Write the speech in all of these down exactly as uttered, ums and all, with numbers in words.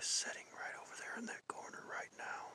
is sitting right over there in that corner right now.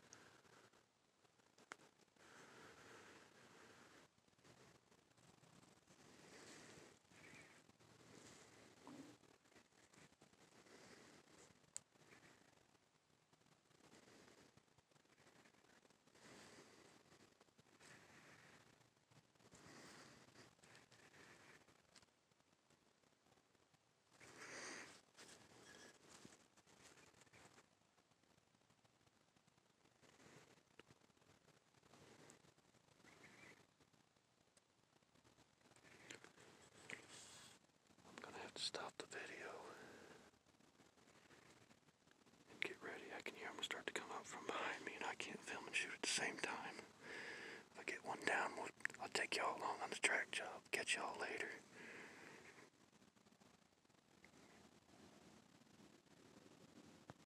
I'm gonna have to stop the video and get ready. I can hear them start to come up from behind me, and I can't film and shoot at the same time. If I get one down, we'll, I'll take y'all along on the track job. Catch y'all later.